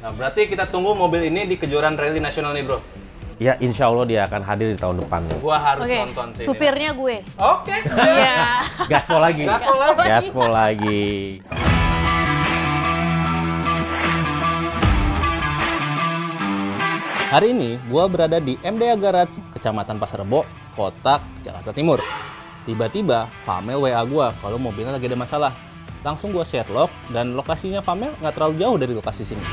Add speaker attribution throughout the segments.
Speaker 1: Nah, berarti kita tunggu mobil ini di kejuaraan rally nasional nih, bro.
Speaker 2: Ya, insya Allah dia akan hadir di tahun depan nih.
Speaker 1: Gua harus nonton sih.
Speaker 3: Supirnya gue.
Speaker 1: Oke.
Speaker 3: Iya.
Speaker 2: Gaspol lagi.
Speaker 1: Gaspol lagi.
Speaker 2: Gaspol lagi.
Speaker 1: Hari ini gua berada di MDA Garage, Kecamatan Pasar Rebo, Kota Jakarta Timur. Tiba-tiba Famel WA gua kalau mobilnya lagi ada masalah. Langsung gua share log dan lokasinya Famel nggak terlalu jauh dari lokasi sini.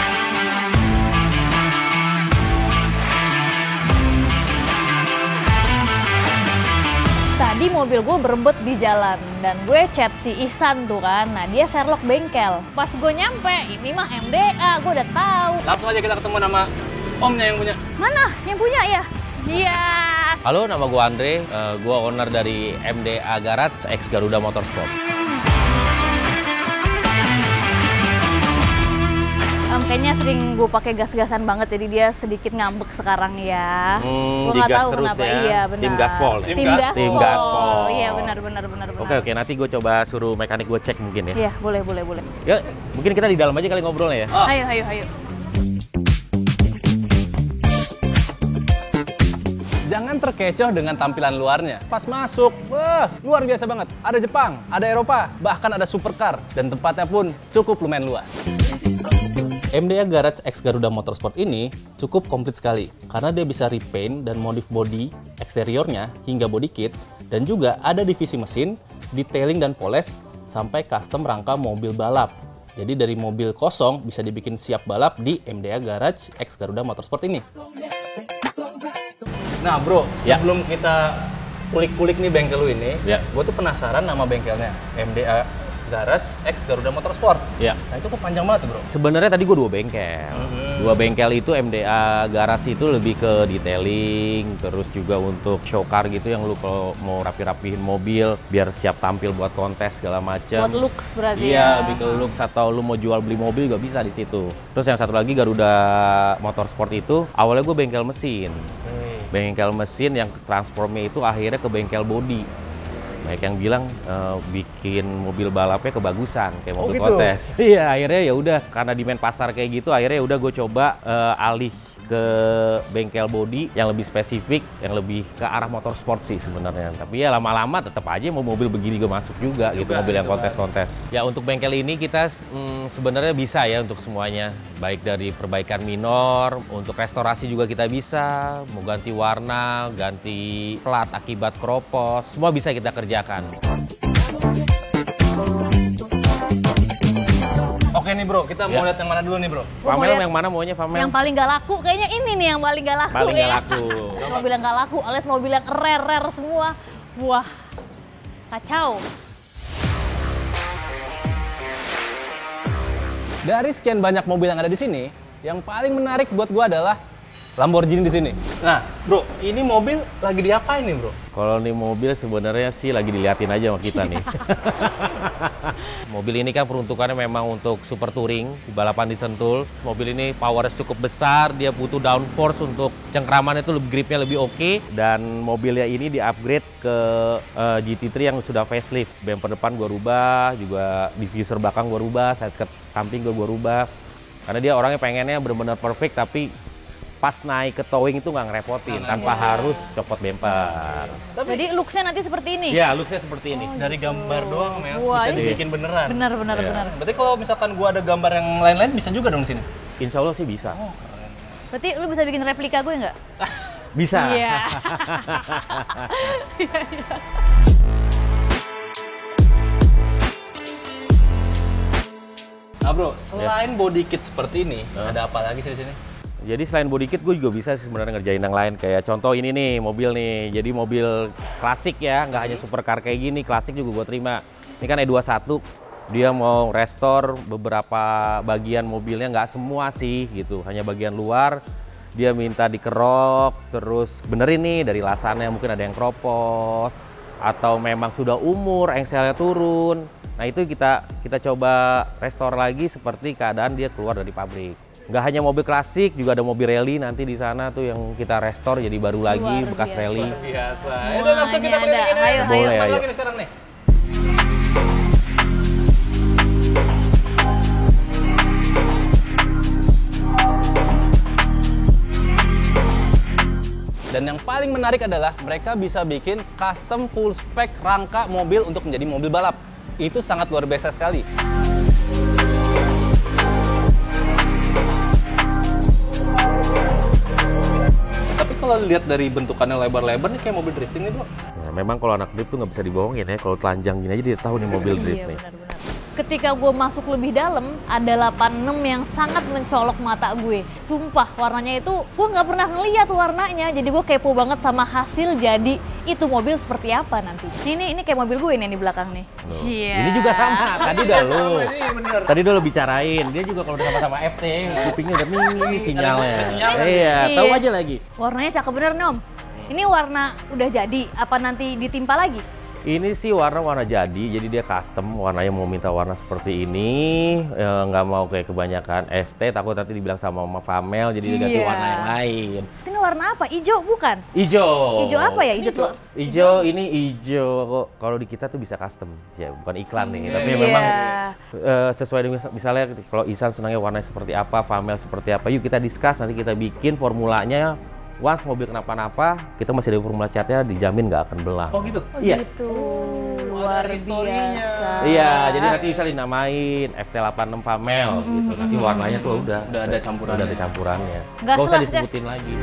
Speaker 3: Tadi mobil gue berebut di jalan dan gue chat si Ihsan tuh kan. Nah dia Sherlock bengkel. Pas gue nyampe, ini mah MDA, gue udah tahu.
Speaker 1: Langsung aja kita ketemu nama omnya yang punya.
Speaker 3: Mana yang punya ya? Iya.
Speaker 2: Halo, nama gue Andre. Gue owner dari MDA Garage X Garuda Motorsport.
Speaker 3: Kayaknya sering gue pakai gas-gasan banget, jadi dia sedikit ngambek sekarang ya. Gue nggak tahu
Speaker 2: terus
Speaker 3: kenapa.
Speaker 2: Ya.
Speaker 3: Iya benar.
Speaker 2: Tim Gaspol.
Speaker 3: Tim Gaspol. Iya benar.
Speaker 2: Oke, nanti gue coba suruh mekanik gue cek mungkin ya.
Speaker 3: Iya boleh.
Speaker 2: Ya, mungkin kita di dalam aja kali ngobrolnya ya.
Speaker 1: Oh.
Speaker 3: Ayo.
Speaker 1: Jangan terkecoh dengan tampilan luarnya. Pas masuk, wah, luar biasa banget. Ada Jepang, ada Eropa, bahkan ada supercar. Dan tempatnya pun cukup lumayan luas. MDA Garage X Garuda Motorsport ini cukup komplit sekali karena dia bisa repaint dan modif body eksteriornya hingga body kit, dan juga ada divisi mesin, detailing dan poles sampai custom rangka mobil balap. Jadi dari mobil kosong bisa dibikin siap balap di MDA Garage X Garuda Motorsport ini. Nah bro, sebelum kita kulik-kulik nih bengkel lu ini, gue tuh penasaran nama bengkelnya, MDA Garage X Garuda Motorsport.
Speaker 2: Ya.
Speaker 1: Nah itu kok panjang banget tuh bro?
Speaker 2: Sebenarnya tadi gue 2 bengkel. 2 bengkel itu MDA Garage itu lebih ke detailing, terus juga untuk show car gitu yang lu kalau mau rapi-rapihin mobil biar siap tampil buat kontes segala macam.
Speaker 3: Buat looks berarti ya.
Speaker 2: Iya, lebih ke looks, atau lu mau jual beli mobil juga bisa di situ. Terus yang satu lagi Garuda Motorsport itu awalnya gue bengkel mesin. Bengkel mesin yang transformnya itu akhirnya ke bengkel body. Banyak yang bilang bikin mobil balapnya kebagusan kayak mobil kontes. Iya, akhirnya ya udah karena demand pasar kayak gitu, akhirnya ya udah gue coba alih ke bengkel body yang lebih spesifik, yang lebih ke arah motorsport sih sebenarnya. Tapi ya lama-lama tetap aja mau mobil begini gue masuk juga gitu, mobil yang kontes-kontes. Ya untuk bengkel ini kita sebenarnya bisa ya untuk semuanya, baik dari perbaikan minor, untuk restorasi juga kita bisa, mau ganti warna, ganti plat akibat kropos, semua bisa kita kerjakan.
Speaker 1: Oke nih bro, kita mau lihat yang mana dulu nih bro?
Speaker 2: Famel yang mana maunya Famel?
Speaker 3: Yang paling gak laku kayaknya ini nih yang paling gak laku.
Speaker 2: Paling
Speaker 3: ya.
Speaker 2: gak laku.
Speaker 3: Mobil yang gak laku alias mobil yang rare semua. Wah, kacau.
Speaker 1: Dari sekian banyak mobil yang ada di sini, yang paling menarik buat gua adalah Lamborghini di sini. Nah, bro, ini mobil lagi diapain nih, bro?
Speaker 2: Kalau nih mobil sebenarnya sih lagi diliatin aja sama kita nih. Mobil ini kan peruntukannya memang untuk super touring, balapan di Sentul. Mobil ini powernya cukup besar, dia butuh downforce untuk cengkramannya itu gripnya lebih oke. Dan mobilnya ini di-upgrade ke GT3 yang sudah facelift. Bumper depan gua rubah, juga diffuser belakang gua rubah, side skirt samping gua rubah. Karena dia orangnya pengennya benar-benar perfect, tapi pas naik ke towing itu nggak ngerepotin, tanpa harus copot bumper.
Speaker 3: Jadi looksnya nanti seperti ini?
Speaker 2: Ya, looksnya seperti ini.
Speaker 1: Dari gambar doang, Mel,
Speaker 3: wah,
Speaker 1: bisa dibikin beneran.
Speaker 3: Benar.
Speaker 1: Berarti kalau misalkan gua ada gambar yang lain-lain, bisa juga dong di sini?
Speaker 2: Insya Allah sih bisa.
Speaker 1: Oh, keren.
Speaker 3: Berarti lu bisa bikin replika gue nggak?
Speaker 2: Bisa.
Speaker 3: Iya.
Speaker 1: Nah bro, selain body kit seperti ini, ada apa lagi sih di sini?
Speaker 2: Jadi selain body kit, gue juga bisa sih sebenarnya ngerjain yang lain. Kayak contoh ini nih, mobil nih. Jadi mobil klasik ya, nggak hanya supercar kayak gini, klasik juga gue terima. Ini kan E21, dia mau restore beberapa bagian mobilnya, nggak semua sih gitu, hanya bagian luar. Dia minta dikerok, terus benerin nih dari lasannya, mungkin ada yang kropos, atau memang sudah umur, engselnya turun. Nah itu kita coba restore lagi seperti keadaan dia keluar dari pabrik. Nggak hanya mobil klasik, juga ada mobil rally nanti di sana tuh yang kita restore jadi baru lagi, bekas rally.
Speaker 1: Luar biasa. Udah langsung kita
Speaker 3: ada. Ayo.
Speaker 2: Boleh, ayo.
Speaker 1: Lagi nih sekarang nih. Dan yang paling menarik adalah mereka bisa bikin custom full spec rangka mobil untuk menjadi mobil balap. Itu sangat luar biasa sekali. Tapi kalau lihat dari bentukannya lebar-lebar nih kayak mobil drifting nih, Bro.
Speaker 2: Nah, memang kalau anak drift tuh nggak bisa dibohongin ya. Kalau telanjang gini aja dia tahu nih mobil drift nih.
Speaker 3: Benar-benar. Ketika gue masuk lebih dalam, ada 86 yang sangat mencolok mata gue. Sumpah, warnanya itu gue nggak pernah ngeliat warnanya. Jadi gue kepo banget sama hasil jadi itu mobil seperti apa nanti. Ini kayak mobil gue nih di belakang nih. Iya.
Speaker 2: Ini juga sama, tadi udah lu. Tadi udah lu bicarain, dia juga kalau udah sama FT, kupingnya udah nih sinyalnya. Iya, tahu aja lagi.
Speaker 3: Warnanya cakep bener nih Om. Ini warna udah jadi, apa nanti ditimpa lagi?
Speaker 2: Ini sih warna jadi dia custom, warnanya mau minta warna seperti ini, nggak mau kayak kebanyakan FT, takut nanti dibilang sama Mama Famel, jadi dia ganti warna yang lain.
Speaker 3: Ini warna apa? Ijo bukan?
Speaker 2: Ijo.
Speaker 3: Ijo apa ya? Ijo tuh.
Speaker 2: Ijo ini ijo, kalau di kita tuh bisa custom, ya bukan iklan nih, tapi memang sesuai dengan misalnya kalau Ihsan senangnya warnanya seperti apa, Famel seperti apa, yuk kita discuss, nanti kita bikin formulanya. Once mobil kenapa-napa, kita masih ada formula catnya, dijamin nggak akan belang.
Speaker 1: Oh gitu?
Speaker 2: Iya.
Speaker 3: Gitu. Luar biasa.
Speaker 2: Iya, jadi nanti bisa dinamain FT86 Famel gitu. Nanti warnanya tuh udah
Speaker 1: ada campurannya.
Speaker 2: Udah ada campurannya.
Speaker 3: Gas
Speaker 2: Nggak usah
Speaker 3: lah,
Speaker 2: disebutin lagi.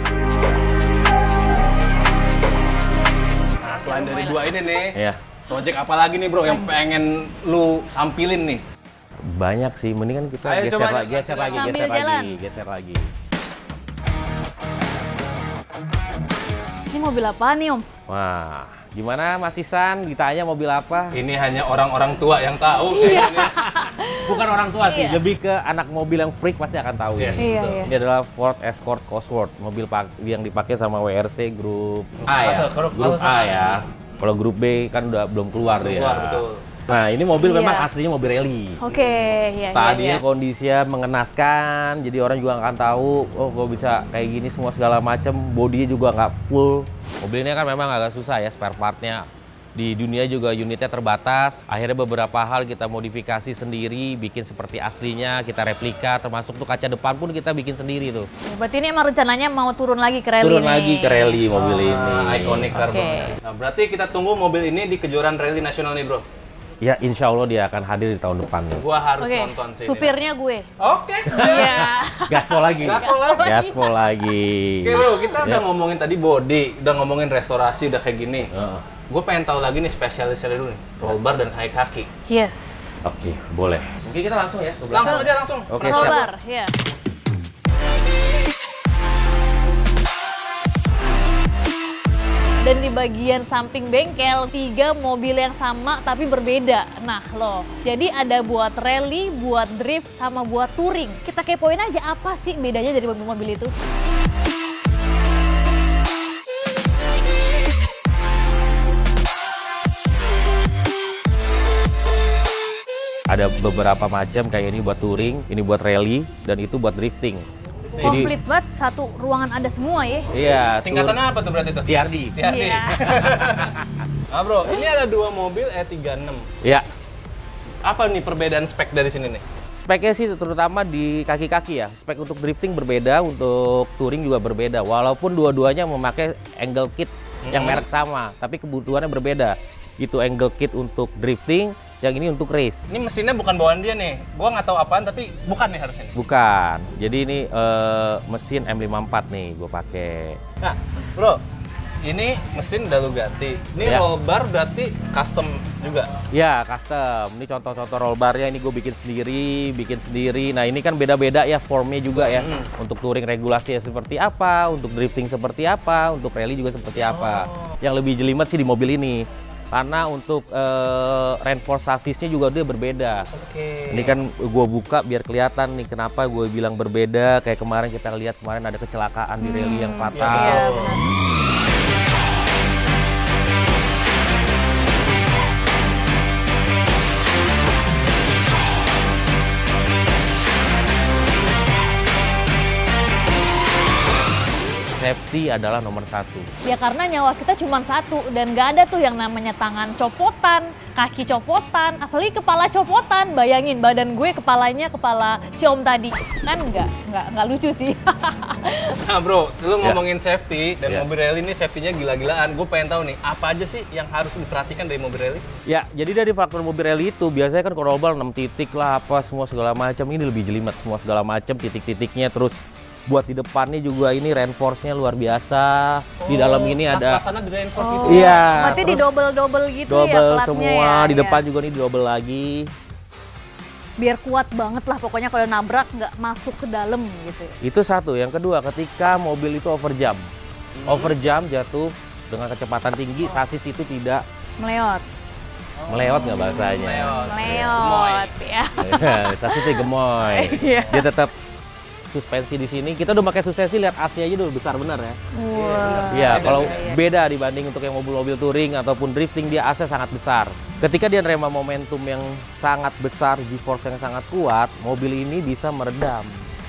Speaker 1: Nah, selain dari dua ini nih,
Speaker 2: Iya.
Speaker 1: project apa lagi nih Bro yang pengen lu tampilin nih?
Speaker 2: Banyak sih, mendingan kita
Speaker 1: Ayo,
Speaker 2: geser
Speaker 1: coba
Speaker 2: lagi, geser lagi,
Speaker 3: sambil
Speaker 2: geser
Speaker 3: jalan.
Speaker 2: lagi, geser lagi.
Speaker 3: Ini mobil apa nih Om?
Speaker 2: Wah, gimana Mas Ihsan? Ditanya mobil apa?
Speaker 1: Ini hanya orang-orang tua yang tahu
Speaker 3: Iya.
Speaker 1: kayaknya.
Speaker 2: Bukan orang tua sih,
Speaker 3: Iya.
Speaker 2: lebih ke anak mobil yang freak pasti akan tahu.
Speaker 1: Yes,
Speaker 3: Iya,
Speaker 1: betul.
Speaker 3: iya.
Speaker 2: Ini adalah Ford Escort Cosworth, mobil yang dipakai sama WRC grup A ya.
Speaker 1: Atau
Speaker 2: Grup A ya. Kalau grup B kan udah belum keluar ya.
Speaker 1: Keluar, betul.
Speaker 2: Nah, ini mobil
Speaker 3: Iya.
Speaker 2: memang aslinya mobil rally.
Speaker 3: Oke, ya.
Speaker 2: Tadinya kondisinya mengenaskan, jadi orang juga nggak akan tahu, oh kok bisa kayak gini semua segala macam, bodinya juga nggak full. Mobil ini kan memang agak susah ya spare partnya. Di dunia juga unitnya terbatas. Akhirnya beberapa hal kita modifikasi sendiri, bikin seperti aslinya, kita replika, termasuk tuh kaca depan pun kita bikin sendiri tuh.
Speaker 3: Berarti ini emang rencananya mau turun lagi ke rally
Speaker 2: Turun
Speaker 3: nih.
Speaker 2: lagi ke rally mobil ini.
Speaker 1: Ikonik car
Speaker 3: Oke.
Speaker 1: banget. Nah, berarti kita tunggu mobil ini di kejuaraan rally nasional nih Bro.
Speaker 2: Ya insya Allah dia akan hadir di tahun depan nih.
Speaker 1: Gua harus
Speaker 3: Oke,
Speaker 1: nonton sih.
Speaker 3: supirnya gue.
Speaker 1: Oke.
Speaker 3: Iya.
Speaker 2: Gaspol lagi.
Speaker 1: Gaspol lagi.
Speaker 2: Gaspol lagi.
Speaker 1: Oke Bro, kita
Speaker 2: Ya.
Speaker 1: udah ngomongin tadi body, udah ngomongin restorasi, udah kayak gini.
Speaker 2: Heeh.
Speaker 1: Gue pengen tahu lagi nih spesialisnya dulu nih, roll bar dan high kaki.
Speaker 3: Yes.
Speaker 2: Oke, boleh. Mungkin kita langsung ya. ke belakang.
Speaker 1: Langsung aja langsung.
Speaker 2: Oke,
Speaker 1: Penasaran.
Speaker 2: siap.
Speaker 3: Roll bar, ya. Dan di bagian samping bengkel, 3 mobil yang sama tapi berbeda. Nah loh, jadi ada buat rally, buat drift, sama buat touring. Kita kepoin aja apa sih bedanya dari mobil-mobil itu.
Speaker 2: Ada beberapa macam kayak ini buat touring, ini buat rally, dan itu buat drifting.
Speaker 3: Komplit banget, satu ruangan ada semua ya.
Speaker 2: Iya,
Speaker 1: Singkatannya apa tuh berarti tuh?
Speaker 2: TRD.
Speaker 1: TRD.
Speaker 3: Iya.
Speaker 1: Nah Bro, ini ada 2 mobil E36.
Speaker 2: Iya.
Speaker 1: Apa nih perbedaan spek dari sini nih?
Speaker 2: Speknya sih terutama di kaki-kaki ya. Spek untuk drifting berbeda, untuk touring juga berbeda. Walaupun dua-duanya memakai angle kit yang merek sama, tapi kebutuhannya berbeda. Itu angle kit untuk drifting, yang ini untuk race.
Speaker 1: Ini mesinnya bukan bawaan dia nih. Gua nggak tahu apaan tapi bukan nih harusnya.
Speaker 2: Bukan. Jadi ini mesin M54 nih gue pakai.
Speaker 1: Nah, Bro, ini mesin udah lu ganti. Ini
Speaker 2: Ya.
Speaker 1: roll bar berarti custom juga.
Speaker 2: Ya, custom. Ini contoh-contoh roll barnya ini gue bikin sendiri. Nah, ini kan beda-beda ya formnya juga ya. Untuk touring regulasinya seperti apa, untuk drifting seperti apa, untuk rally juga seperti apa. Yang lebih jelimet sih di mobil ini. Karena untuk reinforce chassisnya juga dia berbeda.
Speaker 1: Oke.
Speaker 2: Ini kan gue buka biar kelihatan nih kenapa gue bilang berbeda. Kayak kemarin kita lihat kemarin ada kecelakaan di rally yang fatal.
Speaker 3: Iya, benar.
Speaker 2: Saya safety adalah nomor satu.
Speaker 3: Ya karena nyawa kita cuma satu dan nggak ada tuh yang namanya tangan copotan, kaki copotan, apalagi kepala copotan. Bayangin badan gue kepalanya kepala si Om tadi. Kan nggak lucu sih.
Speaker 1: Nah bro, lu ngomongin safety dan
Speaker 2: Iya.
Speaker 1: mobil rally ini safety-nya gila-gilaan. Gue pengen tahu nih, apa aja sih yang harus diperhatikan dari mobil rally?
Speaker 2: Ya, jadi dari faktor mobil rally itu biasanya kan rollbar 6 titik lah, apa semua segala macam. Ini lebih jelimet semua segala macam, titik-titiknya. Terus buat di depannya juga ini reinforce-nya luar biasa. Di dalam ini ada
Speaker 1: Las-lasannya di reinforce itu.
Speaker 2: Iya.
Speaker 3: Berarti di double gitu ya
Speaker 2: double
Speaker 3: platnya
Speaker 2: semua,
Speaker 3: ya.
Speaker 2: di
Speaker 3: Iya.
Speaker 2: depan juga nih di double lagi.
Speaker 3: Biar kuat banget lah pokoknya kalau nabrak nggak masuk ke dalam gitu.
Speaker 2: Itu satu. Yang kedua, ketika mobil itu overjump. Overjump jatuh dengan kecepatan tinggi, sasis itu tidak
Speaker 3: Meleot.
Speaker 2: melewat nggak bahasanya.
Speaker 3: Meleot ya.
Speaker 2: Sasis itu gemoy.
Speaker 3: Iya.
Speaker 2: Dia tetap suspensi di sini. Kita udah pakai suspensi, lihat AC aja udah besar benar ya.
Speaker 3: Wah.
Speaker 2: Iya, kalau beda dibanding untuk yang mobil-mobil touring ataupun drifting, dia AC sangat besar. Ketika dia nerima momentum yang sangat besar, G-force yang sangat kuat, mobil ini bisa meredam.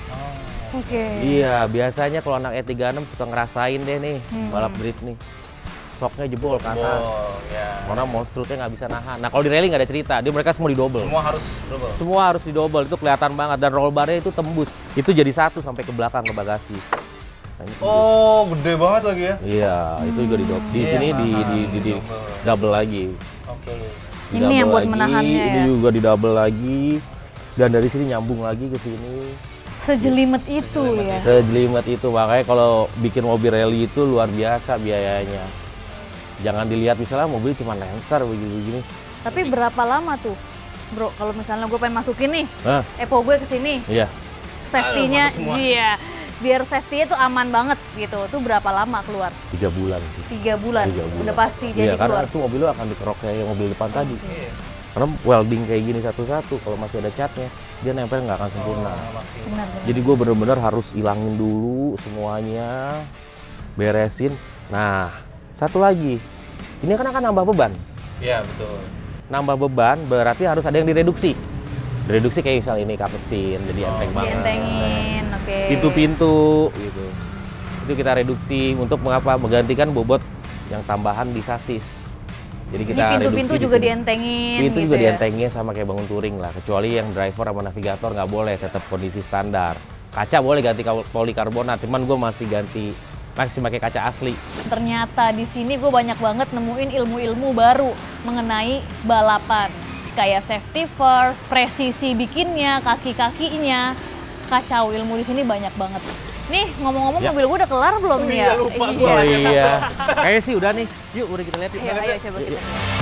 Speaker 3: Oke.
Speaker 2: Iya, biasanya kalau anak E36 suka ngerasain deh nih, balap drift nih. Shocknya jebol ke atas.
Speaker 1: Ya.
Speaker 2: Karena monstrutnya nggak bisa nahan. Nah, kalau di rally nggak ada cerita, dia mereka semua di double.
Speaker 1: Semua harus double.
Speaker 2: Semua harus di double, itu kelihatan banget. Dan roll bar-nya itu tembus. Itu jadi satu sampai ke belakang, ke bagasi. Nah, ini tembus.
Speaker 1: Oh, gede banget lagi ya?
Speaker 2: Iya, itu juga di double. Di
Speaker 1: Iya,
Speaker 2: sini di
Speaker 1: double.
Speaker 2: double lagi.
Speaker 1: Oke.
Speaker 2: Di
Speaker 3: Ini yang
Speaker 2: double
Speaker 3: buat
Speaker 2: lagi,
Speaker 3: menahannya
Speaker 2: Ini
Speaker 3: ya?
Speaker 2: juga di double lagi. Dan dari sini nyambung lagi ke sini.
Speaker 3: Sejelimet itu ya.
Speaker 2: Sejelimet itu, makanya kalau bikin mobil rally itu luar biasa biayanya. Jangan dilihat misalnya mobil cuma Lancer begini-begini.
Speaker 3: Tapi berapa lama tuh, bro? Kalau misalnya gue pengen masukin nih,
Speaker 2: Nah,
Speaker 3: Epo gue ke sini,
Speaker 2: iya.
Speaker 3: safety-nya,
Speaker 1: masuk semua.
Speaker 3: iya, biar safety-nya tuh aman banget gitu. Tuh berapa lama keluar?
Speaker 2: 3 bulan.
Speaker 3: 3 bulan.
Speaker 2: 3 bulan.
Speaker 3: Udah pasti
Speaker 2: Iya,
Speaker 3: jadi
Speaker 2: karena
Speaker 3: keluar.
Speaker 2: itu mobil lo akan dikerok kayak yang mobil depan tadi.
Speaker 1: Iya.
Speaker 2: Karena welding kayak gini satu-satu, kalau masih ada catnya, dia nempel nggak akan sempurna.
Speaker 3: Benar.
Speaker 2: Jadi gue bener-bener harus ilangin dulu semuanya, beresin. Nah, satu lagi, ini kan akan nambah beban.
Speaker 1: Iya, betul.
Speaker 2: Nambah beban berarti harus ada yang direduksi. Direduksi kayak misal ini kap mesin, jadi enteng banget.
Speaker 3: Dientengin, oke.
Speaker 2: Pintu-pintu gitu. Itu kita reduksi untuk mengapa? Menggantikan bobot yang tambahan di sasis. Jadi
Speaker 3: Ini
Speaker 2: kita
Speaker 3: pintu-pintu
Speaker 2: reduksi
Speaker 3: juga
Speaker 2: di sini.
Speaker 3: dientengin
Speaker 2: Pintu
Speaker 3: gitu
Speaker 2: juga
Speaker 3: ya?
Speaker 2: dientengin sama kayak bangun touring lah. Kecuali yang driver sama navigator nggak boleh, tetap kondisi standar. Kaca boleh ganti polikarbonat, cuman gue masih pakai kaca asli.
Speaker 3: Ternyata di sini gue banyak banget nemuin ilmu-ilmu baru mengenai balapan. Kayak safety first, presisi bikinnya, kaki-kakinya. Kacau, ilmu di sini banyak banget. Nih, ngomong-ngomong
Speaker 2: Ya.
Speaker 3: mobil gue udah kelar belum nih ya?
Speaker 1: iya, lupa gua.
Speaker 2: Oh iya, kayaknya sih udah nih. Yuk, udah kita lihat yuk.
Speaker 3: Ayo coba kita.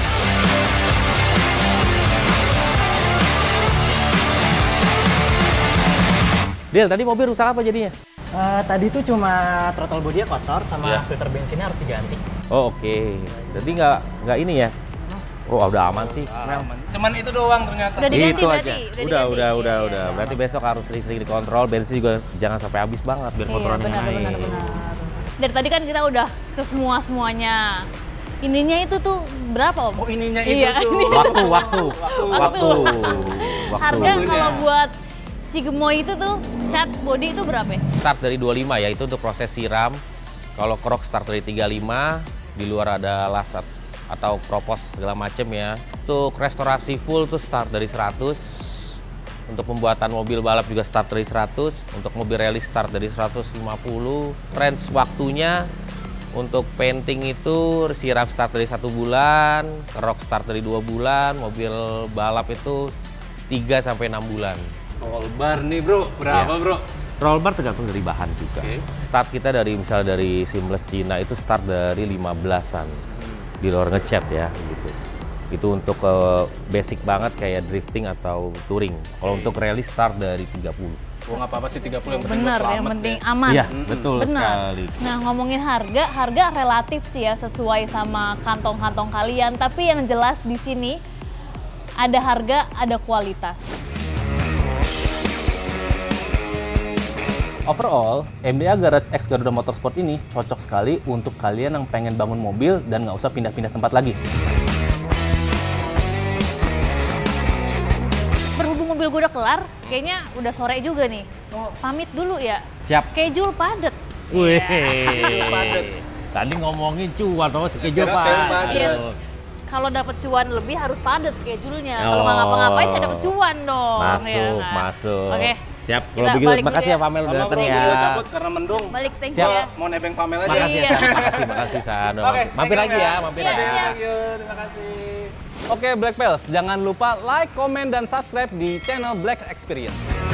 Speaker 2: Del, tadi mobil rusak apa jadinya?
Speaker 4: Tadi tuh cuma throttle body-nya kotor sama
Speaker 2: Iya.
Speaker 4: filter bensinnya harus diganti.
Speaker 2: Oh oke, jadi nggak ini ya? Oh udah aman sih.
Speaker 1: Aman. Cuman itu doang ternyata.
Speaker 3: Udah diganti
Speaker 2: Itu
Speaker 3: berarti?
Speaker 2: aja.
Speaker 3: Udah diganti?
Speaker 2: Udah. Berarti besok harus sering-sering dikontrol. Bensin juga jangan sampai habis banget biar
Speaker 3: Iya,
Speaker 2: kotorannya
Speaker 3: benar.
Speaker 2: naik.
Speaker 3: Dari tadi kan kita udah ke semuanya. Ininya itu tuh berapa, Om?
Speaker 1: Oh, ininya
Speaker 3: Iya,
Speaker 1: itu tuh.
Speaker 3: ini.
Speaker 2: Waktu.
Speaker 3: Harga kalau buat si Gemoy itu tuh cat body itu berapa ya?
Speaker 2: Start dari 25 ya, itu untuk proses siram. Kalau krok start dari 35, di luar ada lasat atau propos segala macem ya. Untuk restorasi full tuh start dari 100. Untuk pembuatan mobil balap juga start dari 100. Untuk mobil rally start dari 150. Range waktunya untuk painting itu siram start dari 1 bulan, krok start dari 2 bulan, mobil balap itu 3 sampai 6 bulan.
Speaker 1: Roll bar nih bro, berapa
Speaker 2: Iya.
Speaker 1: bro?
Speaker 2: Roll bar tergantung dari bahan juga.
Speaker 1: Oke.
Speaker 2: Start kita dari seamless Cina itu start dari 15-an. Di luar ngecat ya gitu. Itu untuk basic banget kayak drifting atau touring. Kalau untuk rally start dari 30.
Speaker 1: Oh nggak apa-apa sih 30 yang penting
Speaker 3: Bener,
Speaker 1: selamat
Speaker 3: yang penting
Speaker 1: ya.
Speaker 3: aman.
Speaker 2: Iya, betul
Speaker 3: Benar.
Speaker 2: sekali.
Speaker 3: Nah, ngomongin harga relatif sih ya sesuai sama kantong-kantong kalian. Tapi yang jelas di sini ada harga, ada kualitas.
Speaker 1: Overall, MDA Garage X Garuda Motorsport ini cocok sekali untuk kalian yang pengen bangun mobil dan nggak usah pindah-pindah tempat lagi.
Speaker 3: Berhubung mobil gue udah kelar, kayaknya udah sore juga nih. Pamit dulu ya.
Speaker 2: Siap.
Speaker 3: Schedule padet.
Speaker 2: Wih.
Speaker 1: padet.
Speaker 2: Tadi ngomongin cuan atau schedule
Speaker 1: Sekarang schedule
Speaker 2: padet.
Speaker 1: padet.
Speaker 3: Yes. Kalau dapat cuan lebih harus padat schedule-nya. Kalau nggak ngapa-ngapain nggak dapat cuan dong.
Speaker 2: Masuk,
Speaker 3: ya nggak?
Speaker 2: masuk.
Speaker 3: Oke.
Speaker 2: Siap. Kalau
Speaker 3: Kita
Speaker 2: begitu,
Speaker 3: balik
Speaker 2: makasih
Speaker 3: dulu
Speaker 2: ya Pamel udah
Speaker 1: Sama
Speaker 2: datang
Speaker 1: bro,
Speaker 2: ya.
Speaker 1: gue cabut karena mendung.
Speaker 3: Balik, thank you
Speaker 2: Siap.
Speaker 3: ya.
Speaker 1: Mau nebeng Pamel aja.
Speaker 2: Makasih ya,
Speaker 3: Iya.
Speaker 2: San. Makasih San.
Speaker 1: Oke,
Speaker 2: Mampir
Speaker 1: thank
Speaker 2: lagi
Speaker 1: you,
Speaker 2: ya,
Speaker 1: Bang.
Speaker 2: mampir
Speaker 3: Iya,
Speaker 2: lagi.
Speaker 3: siap.
Speaker 1: Thank you, terima kasih. Oke, Black Pals, jangan lupa like, komen, dan subscribe di channel Black Experience.